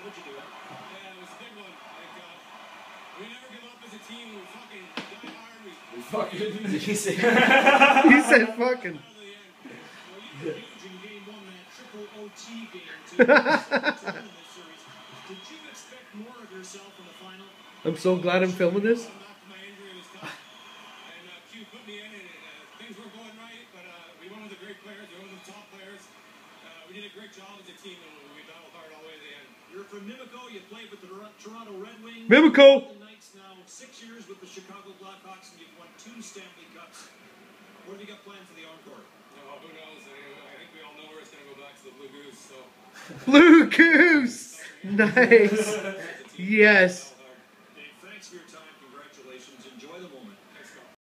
What'd you do? Yeah, it was a big one. Like, we never give up as a team. We fucking die hard. We fucking. Did he say? He said fucking. Well, you were huge in game one, that triple OT game to win this series. Did you expect more of yourself in the final? I'm so glad I'm filming this. My injury was tough. And Q put me in, and things weren't going right, but we won with the great players. We won with the top players. We did a great job as a team, and we battled hard all the way to the end. You're from Mimico. You played with the Toronto Red Wings. Mimico! Knights now 6 years with the Chicago Blackhawks, and you've won 2 Stanley Cups. What have you got planned for the encore? Who knows? I think we all know where it's going to go back to the Blue Goose. So. Blue Goose! Nice! Yes.